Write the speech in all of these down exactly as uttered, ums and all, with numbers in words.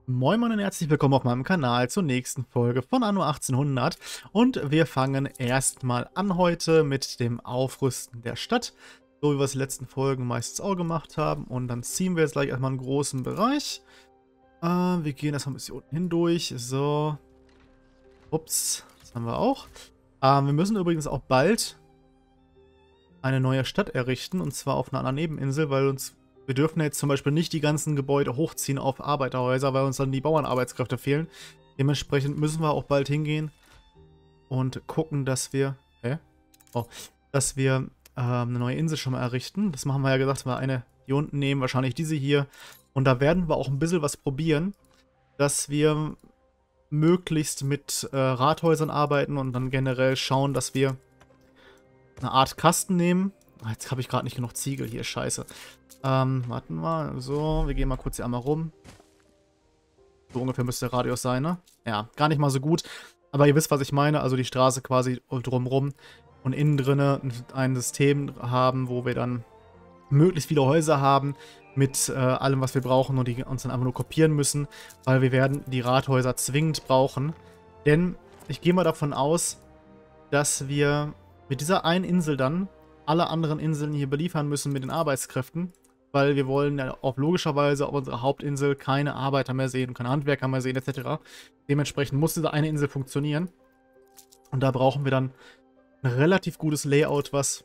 Moin Moin und herzlich willkommen auf meinem Kanal zur nächsten Folge von Anno achtzehnhundert und wir fangen erstmal an heute mit dem Aufrüsten der Stadt, so wie wir es in den letzten Folgen meistens auch gemacht haben, und dann ziehen wir jetzt gleich erstmal einen großen Bereich. Äh, wir gehen erstmal ein bisschen unten hindurch, so, ups, das haben wir auch. Äh, wir müssen übrigens auch bald eine neue Stadt errichten, und zwar auf einer anderen Nebeninsel, weil uns wir dürfen jetzt zum Beispiel nicht die ganzen Gebäude hochziehen auf Arbeiterhäuser, weil uns dann die Bauernarbeitskräfte fehlen. Dementsprechend müssen wir auch bald hingehen und gucken, dass wir, hä? Oh, dass wir ähm, eine neue Insel schon mal errichten. Das machen wir ja gesagt, wir eine hier unten nehmen, wahrscheinlich diese hier. Und da werden wir auch ein bisschen was probieren, dass wir möglichst mit äh, Rathäusern arbeiten und dann generell schauen, dass wir eine Art Kasten nehmen. Jetzt habe ich gerade nicht genug Ziegel hier, scheiße. Ähm, warten wir. So, wir gehen mal kurz hier einmal rum. So ungefähr müsste der Radius sein, ne? Ja, gar nicht mal so gut. Aber ihr wisst, was ich meine. Also die Straße quasi drumrum und innen drinne ein System haben, wo wir dann möglichst viele Häuser haben mit äh, allem, was wir brauchen und die uns dann einfach nur kopieren müssen, weil wir werden die Rathäuser zwingend brauchen. Denn ich gehe mal davon aus, dass wir mit dieser einen Insel dann alle anderen Inseln hier beliefern müssen mit den Arbeitskräften, weil wir wollen ja auch logischerweise auf unserer Hauptinsel keine Arbeiter mehr sehen, keine Handwerker mehr sehen, et cetera. Dementsprechend muss diese eine Insel funktionieren. Und da brauchen wir dann ein relativ gutes Layout, was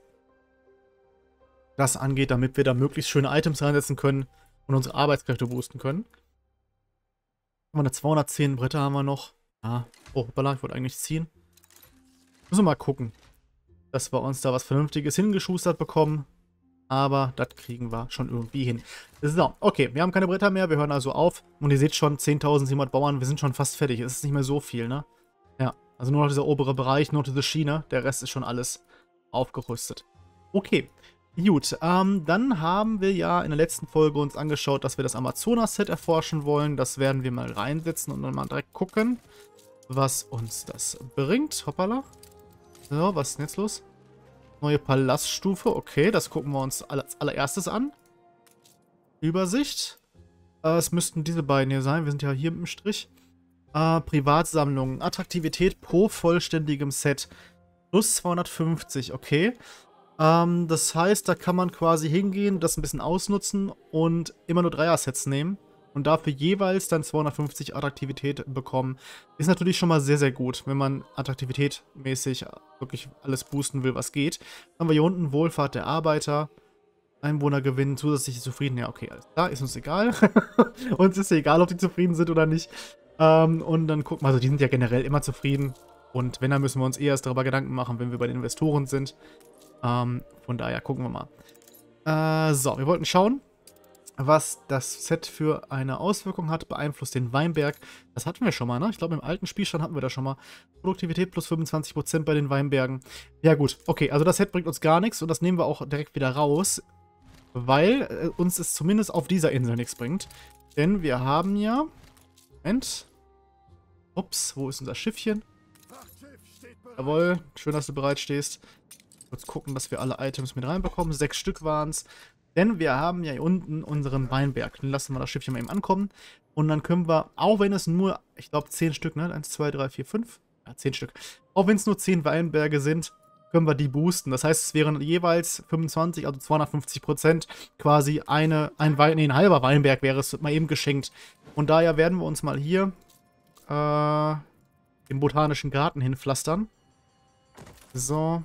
das angeht, damit wir da möglichst schöne Items reinsetzen können und unsere Arbeitskräfte boosten können. Haben wir eine zweihundertzehn Bretter haben wir noch. Ah, oh, hoppala, ich wollte eigentlich ziehen. Müssen wir mal gucken, dass wir uns da was Vernünftiges hingeschustert bekommen. Aber das kriegen wir schon irgendwie hin. So, okay, wir haben keine Bretter mehr, wir hören also auf. Und ihr seht schon, zehntausendsiebenhundert Bauern, wir sind schon fast fertig. Es ist nicht mehr so viel, ne? Ja, also nur noch dieser obere Bereich, nur diese Schiene. Der Rest ist schon alles aufgerüstet. Okay, gut. Ähm, dann haben wir ja in der letzten Folge uns angeschaut, dass wir das Amazonas-Set erforschen wollen. Das werden wir mal reinsetzen und dann mal direkt gucken, was uns das bringt. Hoppala. So, was ist denn jetzt los? Neue Palaststufe, okay, das gucken wir uns als allererstes an. Übersicht. Äh, es müssten diese beiden hier sein, wir sind ja hier mit dem Strich. Äh, Privatsammlungen, Attraktivität pro vollständigem Set. Plus zweihundertfünfzig, okay. Ähm, das heißt, da kann man quasi hingehen, das ein bisschen ausnutzen und immer nur Dreier-Sets nehmen. Und dafür jeweils dann zweihundertfünfzig Attraktivität bekommen. Ist natürlich schon mal sehr, sehr gut, wenn man Attraktivität mäßig wirklich alles boosten will, was geht. Dann haben wir hier unten Wohlfahrt der Arbeiter. Einwohnergewinn, zusätzliche Zufrieden. Ja, okay, alles klar, ist uns egal. Uns ist ja egal, ob die zufrieden sind oder nicht. Ähm, und dann gucken wir, also die sind ja generell immer zufrieden. Und wenn, dann müssen wir uns eher erst darüber Gedanken machen, wenn wir bei den Investoren sind. Ähm, von daher gucken wir mal. Äh, so, wir wollten schauen, was das Set für eine Auswirkung hat, beeinflusst den Weinberg. Das hatten wir schon mal, ne? Ich glaube, im alten Spielstand hatten wir das schon mal. Produktivität plus fünfundzwanzig Prozent bei den Weinbergen. Ja gut, okay, also das Set bringt uns gar nichts und das nehmen wir auch direkt wieder raus, weil äh, uns es zumindest auf dieser Insel nichts bringt. Denn wir haben ja... Moment. Ups, wo ist unser Schiffchen? Jawohl, schön, dass du bereit stehst. Kurz gucken, dass wir alle Items mit reinbekommen. Sechs Stück waren es. Denn wir haben ja hier unten unseren Weinberg. Dann lassen wir das Schiffchen mal eben ankommen. Und dann können wir, auch wenn es nur, ich glaube, zehn Stück, ne? eins, zwei, drei, vier, fünf. Ja, zehn Stück. Auch wenn es nur zehn Weinberge sind, können wir die boosten. Das heißt, es wären jeweils fünfundzwanzig, also zweihundertfünfzig Prozent quasi eine, ein, Wein, nee, ein halber Weinberg wäre es mal eben geschenkt. Und daher werden wir uns mal hier äh, im Botanischen Garten hinpflastern. So.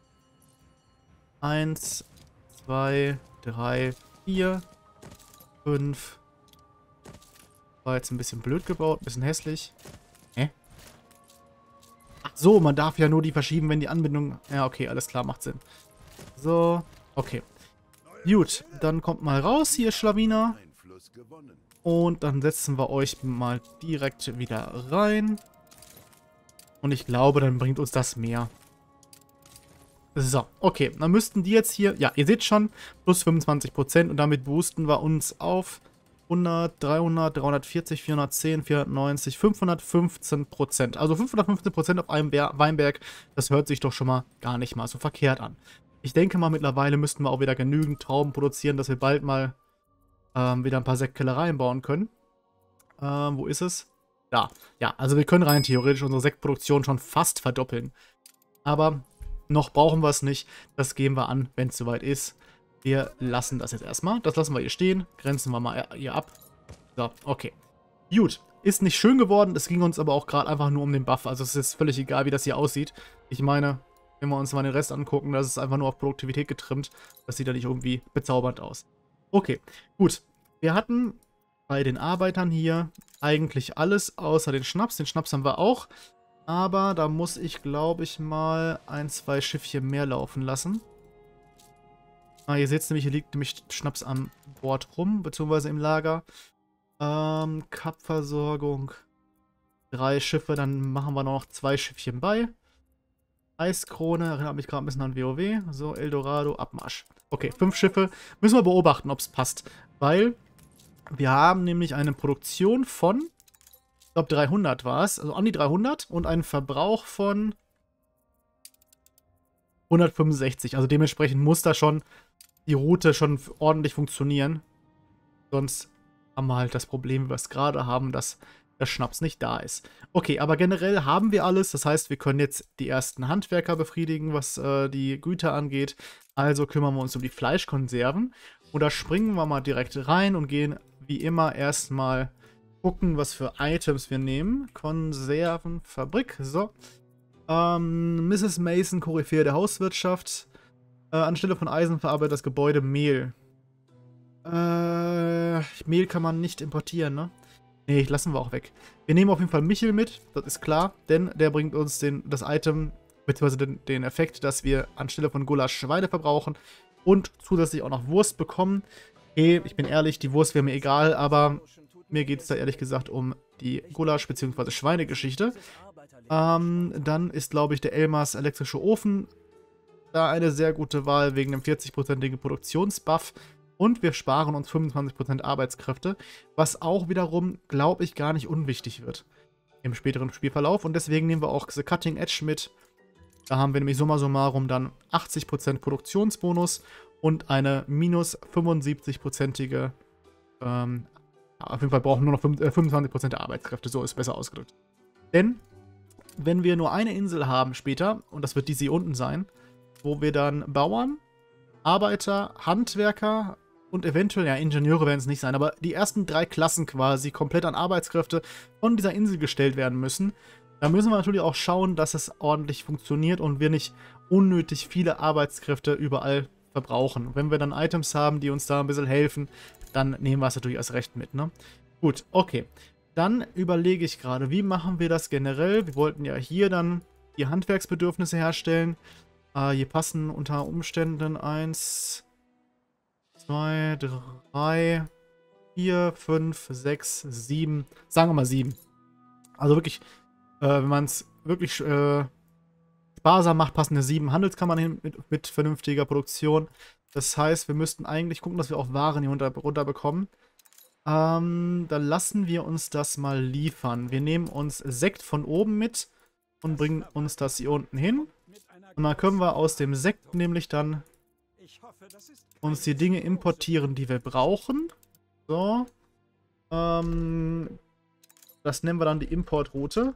Eins, zwei, drei, vier, fünf. War jetzt ein bisschen blöd gebaut, ein bisschen hässlich. Hä? Ach so, man darf ja nur die verschieben, wenn die Anbindung... Ja, okay, alles klar, macht Sinn. So, okay. Gut, dann kommt mal raus hier, Schlawiner. Und dann setzen wir euch mal direkt wieder rein. Und ich glaube, dann bringt uns das mehr. So, okay, dann müssten die jetzt hier, ja, ihr seht schon, plus fünfundzwanzig Prozent und damit boosten wir uns auf hundert, dreihundert, dreihundertvierzig, vierhundertzehn, vierhundertneunzig, fünfhundertfünfzehn Prozent. Also fünfhundertfünfzehn Prozent auf einem Weinberg, das hört sich doch schon mal gar nicht mal so verkehrt an. Ich denke mal, mittlerweile müssten wir auch wieder genügend Trauben produzieren, dass wir bald mal ähm, wieder ein paar Sektkellereien bauen können. Ähm, wo ist es? Da. Ja, also wir können rein theoretisch unsere Sektproduktion schon fast verdoppeln. Aber noch brauchen wir es nicht. Das gehen wir an, wenn es soweit ist. Wir lassen das jetzt erstmal. Das lassen wir hier stehen. Grenzen wir mal hier ab. So, okay. Gut. Ist nicht schön geworden. Es ging uns aber auch gerade einfach nur um den Buff. Also es ist völlig egal, wie das hier aussieht. Ich meine, wenn wir uns mal den Rest angucken, das ist einfach nur auf Produktivität getrimmt. Das sieht ja nicht irgendwie bezaubernd aus. Okay, gut. Wir hatten bei den Arbeitern hier eigentlich alles außer den Schnaps. Den Schnaps haben wir auch. Aber da muss ich, glaube ich, mal ein, zwei Schiffchen mehr laufen lassen. Ah, ihr seht nämlich, hier liegt nämlich Schnaps am Bord rum, beziehungsweise im Lager. Ähm, Kapversorgung. Drei Schiffe, dann machen wir noch zwei Schiffchen bei. Eiskrone, erinnert mich gerade ein bisschen an WoW. So, Eldorado, Abmarsch. Okay, fünf Schiffe. Müssen wir beobachten, ob es passt. Weil wir haben nämlich eine Produktion von, ich glaube dreihundert war es, also an die dreihundert und einen Verbrauch von hundertfünfundsechzig. Also dementsprechend muss da schon die Route schon ordentlich funktionieren. Sonst haben wir halt das Problem, wie wir es gerade haben, dass der Schnaps nicht da ist. Okay, aber generell haben wir alles. Das heißt, wir können jetzt die ersten Handwerker befriedigen, was äh, die Güter angeht. Also kümmern wir uns um die Fleischkonserven. Und da springen wir mal direkt rein und gehen wie immer erstmal gucken, was für Items wir nehmen. Konservenfabrik, so. Ähm, Misses Mason, Koryphäe der Hauswirtschaft. Äh, anstelle von Eisen verarbeitet das Gebäude Mehl. Äh, Mehl kann man nicht importieren, ne? Nee, lassen wir auch weg. Wir nehmen auf jeden Fall Michel mit, das ist klar, denn der bringt uns den, das Item, beziehungsweise den, den Effekt, dass wir anstelle von Gulasch Schweine verbrauchen und zusätzlich auch noch Wurst bekommen. Okay, ich bin ehrlich, die Wurst wäre mir egal, aber mir geht es da ehrlich gesagt um die Gulasch- bzw. Schweinegeschichte. Ähm, dann ist, glaube ich, der Elmers elektrische Ofen da eine sehr gute Wahl wegen dem vierzig-prozentigen Produktionsbuff. Und wir sparen uns fünfundzwanzig Prozent Arbeitskräfte, was auch wiederum, glaube ich, gar nicht unwichtig wird im späteren Spielverlauf. Und deswegen nehmen wir auch The Cutting Edge mit. Da haben wir nämlich summa summarum dann achtzig Prozent Produktionsbonus und eine minus fünfundsiebzig-prozentige, ähm, auf jeden Fall brauchen wir nur noch fünfundzwanzig Prozent der Arbeitskräfte, so ist besser ausgedrückt. Denn, wenn wir nur eine Insel haben später, und das wird diese hier unten sein, wo wir dann Bauern, Arbeiter, Handwerker und eventuell, ja, Ingenieure werden es nicht sein, aber die ersten drei Klassen quasi komplett an Arbeitskräfte von dieser Insel gestellt werden müssen. Da müssen wir natürlich auch schauen, dass es ordentlich funktioniert und wir nicht unnötig viele Arbeitskräfte überall verbrauchen. Wenn wir dann Items haben, die uns da ein bisschen helfen, dann nehmen wir es natürlich erst recht mit, ne? Gut, okay. Dann überlege ich gerade, wie machen wir das generell? Wir wollten ja hier dann die Handwerksbedürfnisse herstellen. Äh, hier passen unter Umständen eins, zwei, drei, vier, fünf, sechs, sieben, sagen wir mal sieben. Also wirklich, äh, wenn man es wirklich äh, sparsam macht, passen eine sieben Handelskammern hin mit, mit vernünftiger Produktion. Das heißt, wir müssten eigentlich gucken, dass wir auch Waren hier runter, runter bekommen. Ähm, dann lassen wir uns das mal liefern. Wir nehmen uns Sekt von oben mit und bringen uns das hier unten hin. Und dann können wir aus dem Sekt nämlich dann uns die Dinge importieren, die wir brauchen. So. Ähm, das nennen wir dann die Importroute.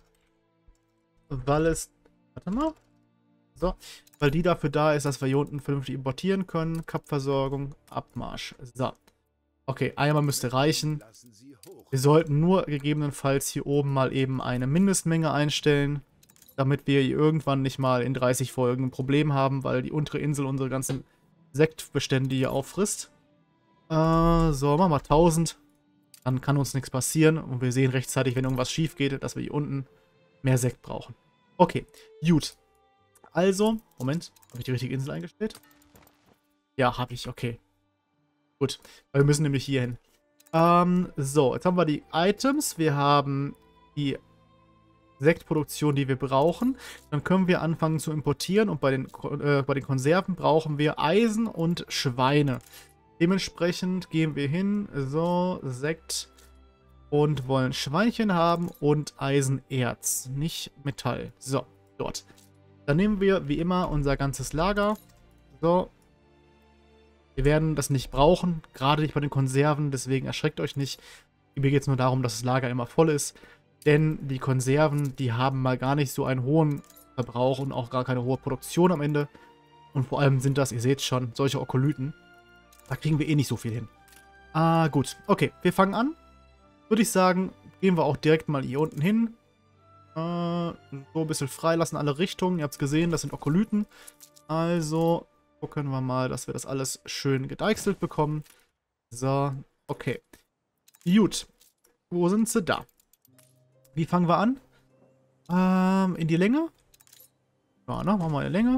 Weil es... Warte mal. So. Weil die dafür da ist, dass wir hier unten vernünftig importieren können. Kapversorgung, Abmarsch. So. Okay, einmal müsste reichen. Wir sollten nur gegebenenfalls hier oben mal eben eine Mindestmenge einstellen, damit wir hier irgendwann nicht mal in dreißig Folgen ein Problem haben, weil die untere Insel unsere ganzen Sektbestände hier auffrisst. Äh, so, machen wir tausend. Dann kann uns nichts passieren und wir sehen rechtzeitig, wenn irgendwas schief geht, dass wir hier unten mehr Sekt brauchen. Okay, gut. Also, Moment, habe ich die richtige Insel eingestellt? Ja, habe ich, okay. Gut, weil wir müssen nämlich hier hin. Ähm, so, jetzt haben wir die Items. Wir haben die Sektproduktion, die wir brauchen. Dann können wir anfangen zu importieren und bei den, äh, bei den Konserven brauchen wir Eisen und Schweine. Dementsprechend gehen wir hin, so, Sekt und wollen Schweinchen haben und Eisenerz, nicht Metall. So, dort. Dann nehmen wir wie immer unser ganzes Lager. So. Wir werden das nicht brauchen, gerade nicht bei den Konserven, deswegen erschreckt euch nicht. Mir geht es nur darum, dass das Lager immer voll ist. Denn die Konserven, die haben mal gar nicht so einen hohen Verbrauch und auch gar keine hohe Produktion am Ende. Und vor allem sind das, ihr seht schon, solche Okolyten. Da kriegen wir eh nicht so viel hin. Ah, gut. Okay, wir fangen an. Würde ich sagen, gehen wir auch direkt mal hier unten hin. Äh, so ein bisschen freilassen, alle Richtungen. Ihr habt es gesehen, das sind Okolyten. Also gucken wir mal, dass wir das alles schön gedeichselt bekommen. So, okay. Gut. Wo sind sie? Da. Wie fangen wir an? Ähm, in die Länge. Ja, ne? Machen wir eine Länge.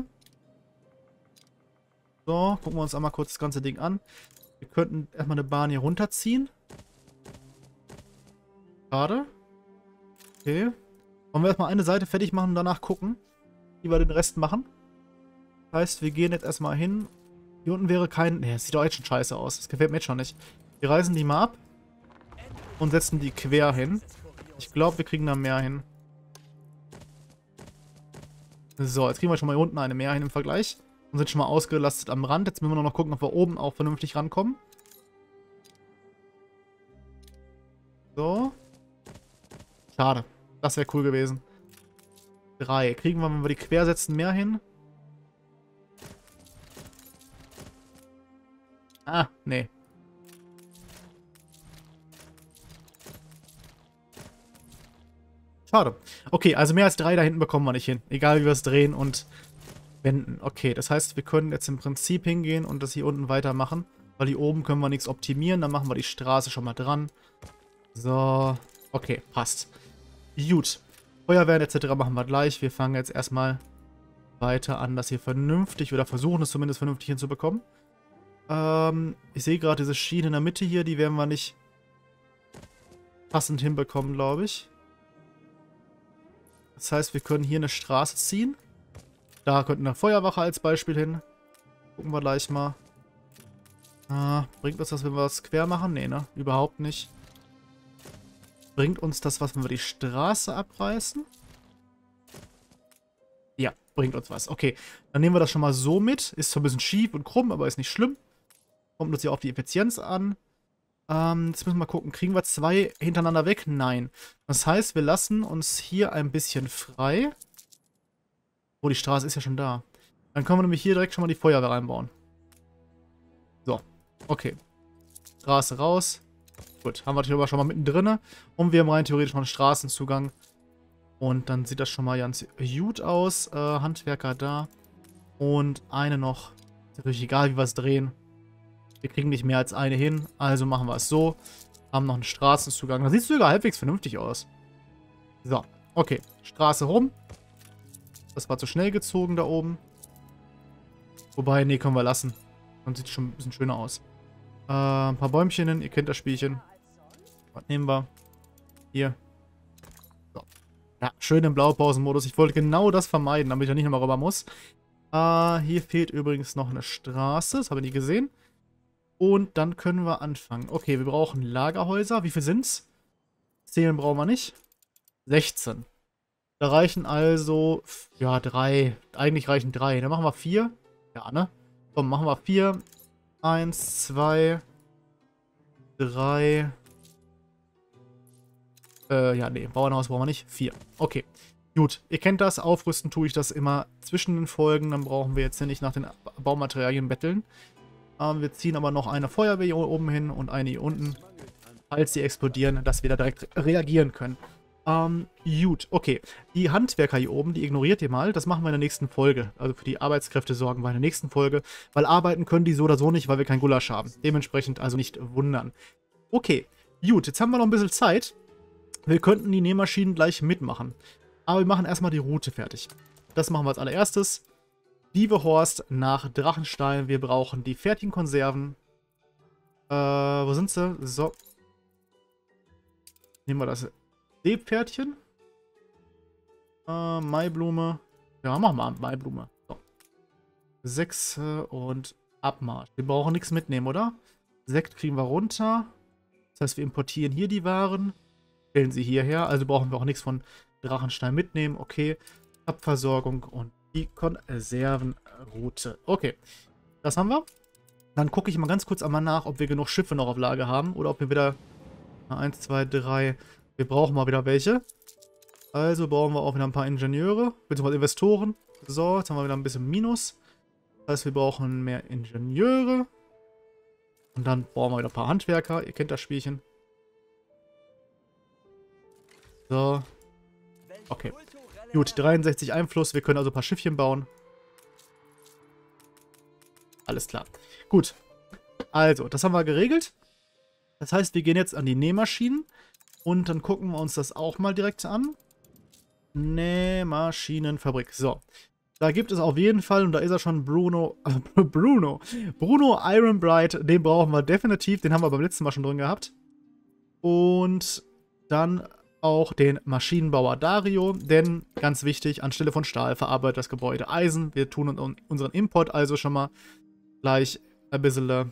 So, gucken wir uns einmal kurz das ganze Ding an. Wir könnten erstmal eine Bahn hier runterziehen. Schade. Okay. Wollen wir erstmal eine Seite fertig machen und danach gucken, wie wir den Rest machen? Das heißt, wir gehen jetzt erstmal hin. Hier unten wäre kein... Ne, das sieht doch jetzt schon scheiße aus. Das gefällt mir jetzt schon nicht. Wir reißen die mal ab und setzen die quer hin. Ich glaube, wir kriegen da mehr hin. So, jetzt kriegen wir schon mal hier unten eine mehr hin im Vergleich. Und sind schon mal ausgelastet am Rand. Jetzt müssen wir noch gucken, ob wir oben auch vernünftig rankommen. So. Schade. Das wäre cool gewesen. Drei. Kriegen wir, wenn wir die quer setzen, mehr hin? Ah, nee. Schade. Okay, also mehr als drei da hinten bekommen wir nicht hin. Egal, wie wir es drehen und wenden. Okay, das heißt, wir können jetzt im Prinzip hingehen und das hier unten weitermachen. Weil hier oben können wir nichts optimieren. Dann machen wir die Straße schon mal dran. So. Okay, passt. Gut. Feuerwehren et cetera machen wir gleich. Wir fangen jetzt erstmal weiter an, das hier vernünftig, oder versuchen es zumindest vernünftig hinzubekommen. Ähm, ich sehe gerade diese Schiene in der Mitte hier, die werden wir nicht passend hinbekommen, glaube ich. Das heißt, wir können hier eine Straße ziehen. Da könnte eine Feuerwache als Beispiel hin. Gucken wir gleich mal. Ah, bringt uns das, wenn wir es quer machen? Nee, ne? Überhaupt nicht. Bringt uns das was, wenn wir die Straße abreißen? Ja, bringt uns was. Okay, dann nehmen wir das schon mal so mit. Ist zwar ein bisschen schief und krumm, aber ist nicht schlimm. Kommt uns ja auf die Effizienz an. Ähm, jetzt müssen wir mal gucken. Kriegen wir zwei hintereinander weg? Nein. Das heißt, wir lassen uns hier ein bisschen frei. Oh, die Straße ist ja schon da. Dann können wir nämlich hier direkt schon mal die Feuerwehr reinbauen. So, okay. Straße raus. Gut, haben wir natürlich aber schon mal mittendrin. Und wir haben rein theoretisch noch einen Straßenzugang. Und dann sieht das schon mal ganz gut aus. Äh, Handwerker da. Und eine noch. Ist natürlich egal, wie wir es drehen. Wir kriegen nicht mehr als eine hin. Also machen wir es so. Haben noch einen Straßenzugang. Da sieht es sogar halbwegs vernünftig aus. So, okay. Straße rum. Das war zu schnell gezogen da oben. Wobei, nee, können wir lassen. Dann sieht es schon ein bisschen schöner aus. Äh, ein paar Bäumchen hin. Ihr kennt das Spielchen. Was nehmen wir? Hier. So. Ja, schön im Blaupausenmodus. Ich wollte genau das vermeiden, damit ich ja nicht nochmal rüber muss. Äh, hier fehlt übrigens noch eine Straße. Das habe ich nie gesehen. Und dann können wir anfangen. Okay, wir brauchen Lagerhäuser. Wie viel sind's? Zählen brauchen wir nicht. sechzehn. Da reichen also, ja, drei. Eigentlich reichen drei. Dann machen wir vier. Ja, ne? Komm, machen wir vier. Eins, zwei, drei. Äh, ja, nee, Bauernhaus brauchen wir nicht. Vier. Okay. Gut, ihr kennt das. Aufrüsten tue ich das immer zwischen den Folgen. Dann brauchen wir jetzt hier nicht nach den Baumaterialien betteln. Ähm, wir ziehen aber noch eine Feuerwehr hier oben hin und eine hier unten. Falls sie explodieren, dass wir da direkt reagieren können. Ähm, gut, okay. Die Handwerker hier oben, die ignoriert ihr mal. Das machen wir in der nächsten Folge. Also für die Arbeitskräfte sorgen wir in der nächsten Folge. Weil arbeiten können die so oder so nicht, weil wir kein Gulasch haben. Dementsprechend also nicht wundern. Okay, gut. Jetzt haben wir noch ein bisschen Zeit. Wir könnten die Nähmaschinen gleich mitmachen. Aber wir machen erstmal die Route fertig. Das machen wir als allererstes. Dievehorst nach Drachenstein. Wir brauchen die fertigen Konserven. Äh, wo sind sie? So. Nehmen wir das Seepferdchen. Äh, Maiblume. Ja, machen wir Maiblume. So. Sechs äh, und Abmarsch. Wir brauchen nichts mitnehmen, oder? Sekt kriegen wir runter. Das heißt, wir importieren hier die Waren. Stellen sie hierher. Also brauchen wir auch nichts von Drachenstein mitnehmen. Okay. Abversorgung und die Konservenroute. Okay. Das haben wir. Dann gucke ich mal ganz kurz einmal nach, ob wir genug Schiffe noch auf Lager haben. Oder ob wir wieder eins, zwei, drei. Wir brauchen mal wieder welche. Also brauchen wir auch wieder ein paar Ingenieure, beziehungsweise Investoren. So, jetzt haben wir wieder ein bisschen Minus. Das heißt, wir brauchen mehr Ingenieure. Und dann brauchen wir wieder ein paar Handwerker. Ihr kennt das Spielchen. So. Okay. Gut, dreiundsechzig Einfluss. Wir können also ein paar Schiffchen bauen. Alles klar. Gut. Also, das haben wir geregelt. Das heißt, wir gehen jetzt an die Nähmaschinen. Und dann gucken wir uns das auch mal direkt an. Nähmaschinenfabrik. So. Da gibt es auf jeden Fall, und da ist er schon, Bruno, äh, Bruno, Bruno Ironbright, den brauchen wir definitiv, den haben wir beim letzten Mal schon drin gehabt. Und dann auch den Maschinenbauer Dario, denn, ganz wichtig, anstelle von Stahl verarbeitet das Gebäude Eisen. Wir tun unseren Import also schon mal gleich ein bisschen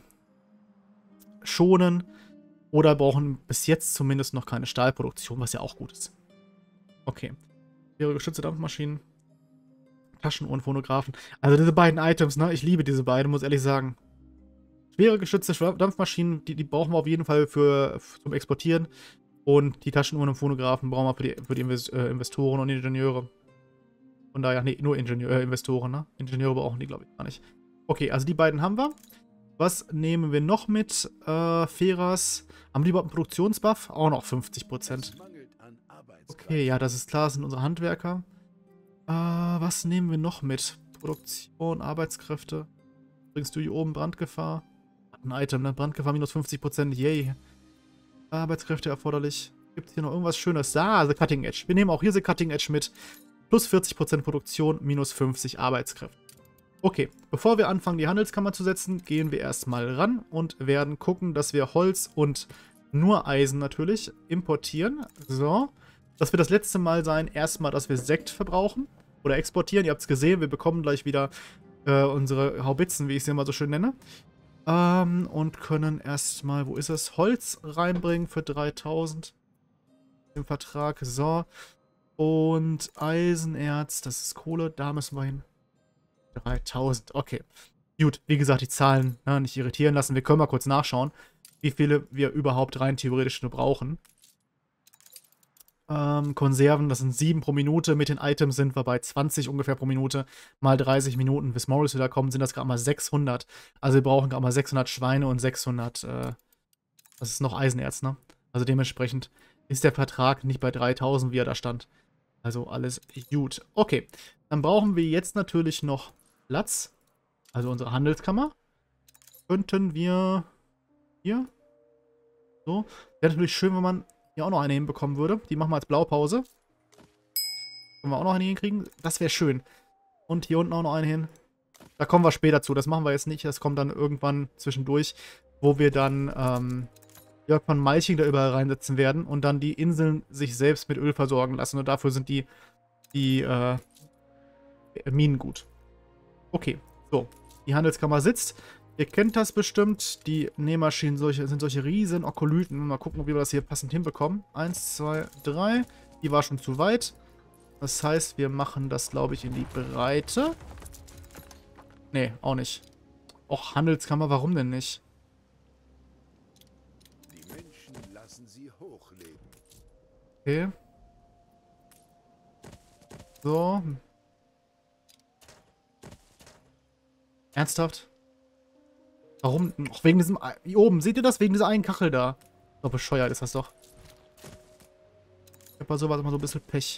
schonen. Oder brauchen bis jetzt zumindest noch keine Stahlproduktion, was ja auch gut ist. Okay. Schwere gestützte Dampfmaschinen. Taschenuhren, Phonographen. Also diese beiden Items, ne? Ich liebe diese beiden, muss ehrlich sagen. Schwere geschützte Dampfmaschinen, die, die brauchen wir auf jeden Fall für, für zum Exportieren. Und die Taschenuhren und Phonographen brauchen wir für die, für die Invest, äh, Investoren und Ingenieure. Von daher, nee, nur Ingenieur, äh, Investoren, ne? Ingenieure brauchen die, glaube ich, gar nicht. Okay, also die beiden haben wir. Was nehmen wir noch mit? Äh, Feras. Haben die überhaupt einen Produktionsbuff? Auch noch fünfzig Prozent. Okay, ja, das ist klar, das sind unsere Handwerker. Äh, was nehmen wir noch mit? Produktion, Arbeitskräfte. Bringst du hier oben Brandgefahr? Ein Item, ne? Brandgefahr minus fünfzig Prozent, yay. Arbeitskräfte erforderlich. Gibt es hier noch irgendwas Schönes? Da, The Cutting Edge. Wir nehmen auch hier The Cutting Edge mit. Plus vierzig Prozent Produktion, minus fünfzig Arbeitskräfte. Okay, bevor wir anfangen, die Handelskammer zu setzen, gehen wir erstmal ran und werden gucken, dass wir Holz und nur Eisen natürlich importieren. So, das wird das letzte Mal sein, erstmal, dass wir Sekt verbrauchen oder exportieren. Ihr habt es gesehen, wir bekommen gleich wieder äh, unsere Haubitzen, wie ich sie immer so schön nenne. Ähm, und können erstmal, wo ist es, Holz reinbringen für dreitausend. Im Vertrag, so. Und Eisenerz, das ist Kohle, da müssen wir hin. dreitausend, okay. Gut, wie gesagt, die Zahlen, ne, nicht irritieren lassen. Wir können mal kurz nachschauen, wie viele wir überhaupt rein theoretisch nur brauchen. Ähm, Konserven, das sind sieben pro Minute. Mit den Items sind wir bei zwanzig ungefähr pro Minute. Mal dreißig Minuten, bis Morris wieder kommt, sind das gerade mal sechshundert. Also wir brauchen gerade mal sechshundert Schweine und sechshundert, äh, das ist noch Eisenerz, ne? Also dementsprechend ist der Vertrag nicht bei dreitausend, wie er da stand. Also alles gut. Okay, dann brauchen wir jetzt natürlich noch Platz. Also unsere Handelskammer. Könnten wir hier. So. Wäre natürlich schön, wenn man hier auch noch eine hinbekommen würde. Die machen wir als Blaupause. Können wir auch noch eine hinkriegen? Das wäre schön. Und hier unten auch noch eine hin. Da kommen wir später zu. Das machen wir jetzt nicht. Das kommt dann irgendwann zwischendurch, wo wir dann ähm, Jörg von Malching da überall reinsetzen werden und dann die Inseln sich selbst mit Öl versorgen lassen. Und dafür sind die, die äh, Minen gut. Okay, so. Die Handelskammer sitzt. Ihr kennt das bestimmt. Die Nähmaschinen solche, sind solche riesen Okolyten. Mal gucken, ob wir das hier passend hinbekommen. Eins, zwei, drei. Die war schon zu weit. Das heißt, wir machen das, glaube ich, in die Breite. Nee, auch nicht. Och, Handelskammer, warum denn nicht? Die Menschen lassen sie hochleben. Okay. So. Ernsthaft? Warum? Ach, wegen diesem... Hier oben, seht ihr das? Wegen dieser einen Kachel da. Doch, bescheuert ist das doch. Ich hab bei sowas immer so ein bisschen Pech.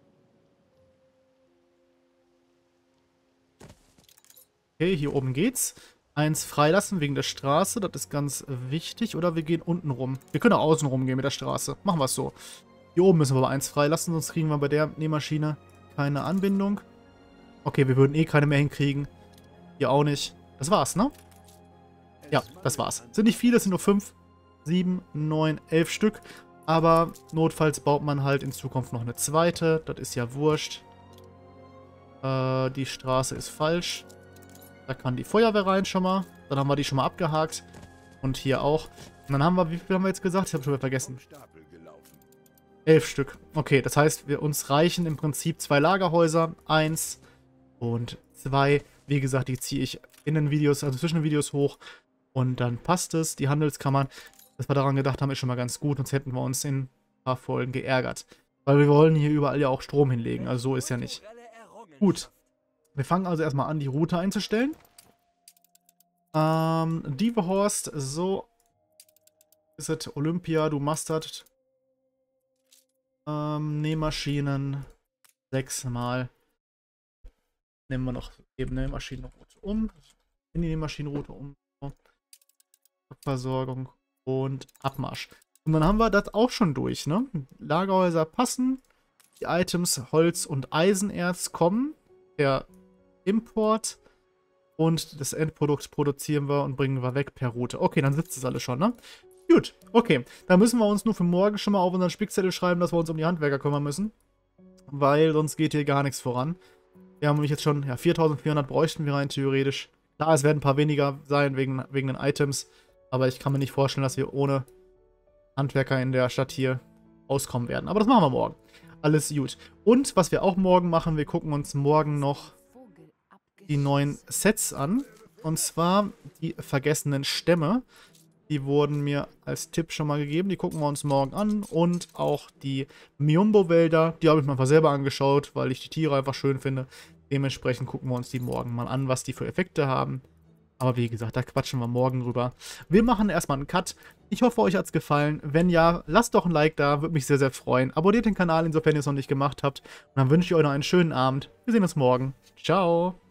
Okay, hier oben geht's. Eins freilassen wegen der Straße, das ist ganz wichtig. Oder wir gehen unten rum. Wir können auch außen rum gehen mit der Straße. Machen wir es so. Hier oben müssen wir aber eins freilassen, sonst kriegen wir bei der Nähmaschine keine Anbindung. Okay, wir würden eh keine mehr hinkriegen. Hier auch nicht. Das war's, ne? Ja, das war's. Sind nicht viele, es sind nur fünf, sieben, neun, elf Stück. Aber notfalls baut man halt in Zukunft noch eine zweite. Das ist ja wurscht. Äh, die Straße ist falsch. Da kann die Feuerwehr rein schon mal. Dann haben wir die schon mal abgehakt. Und hier auch. Und dann haben wir, wie viel haben wir jetzt gesagt? Ich habe schon wieder vergessen. Elf Stück. Okay, das heißt, wir uns reichen im Prinzip zwei Lagerhäuser. Eins und zwei. Wie gesagt, die ziehe ich in den Videos, also zwischen den Videos hoch. Und dann passt es. Die Handelskammern. dass wir daran gedacht haben, ist schon mal ganz gut, sonst hätten wir uns in ein paar Folgen geärgert. Weil wir wollen hier überall ja auch Strom hinlegen, also so ist ja nicht. Gut, wir fangen also erstmal an, die Route einzustellen. Ähm, Dievehorst, so ist es. Olympia, du Mustard. Ähm, Nähmaschinen. Sechsmal. Nehmen wir noch eben eine Maschinenroute um. In die Nähmaschinenroute um. Versorgung und Abmarsch. Und dann haben wir das auch schon durch, ne? Lagerhäuser passen. Die Items Holz und Eisenerz kommen. Der Import. Und das Endprodukt produzieren wir und bringen wir weg per Route. Okay, dann sitzt das alles schon, ne? Gut, okay. Dann müssen wir uns nur für morgen schon mal auf unseren Spickzettel schreiben, dass wir uns um die Handwerker kümmern müssen. Weil sonst geht hier gar nichts voran. Wir haben nämlich jetzt schon, ja, viertausendvierhundert bräuchten wir rein theoretisch. Klar, es werden ein paar weniger sein wegen, wegen den Items. Aber ich kann mir nicht vorstellen, dass wir ohne Handwerker in der Stadt hier auskommen werden. Aber das machen wir morgen. Alles gut. Und was wir auch morgen machen, wir gucken uns morgen noch die neuen Sets an. Und zwar die vergessenen Stämme. Die wurden mir als Tipp schon mal gegeben. Die gucken wir uns morgen an. Und auch die Miumbo-Wälder. Die habe ich mir einfach selber angeschaut, weil ich die Tiere einfach schön finde. Dementsprechend gucken wir uns die morgen mal an, was die für Effekte haben. Aber wie gesagt, da quatschen wir morgen drüber. Wir machen erstmal einen Cut. Ich hoffe, euch hat es gefallen. Wenn ja, lasst doch ein Like da. Würde mich sehr, sehr freuen. Abonniert den Kanal, insofern ihr es noch nicht gemacht habt. Und dann wünsche ich euch noch einen schönen Abend. Wir sehen uns morgen. Ciao.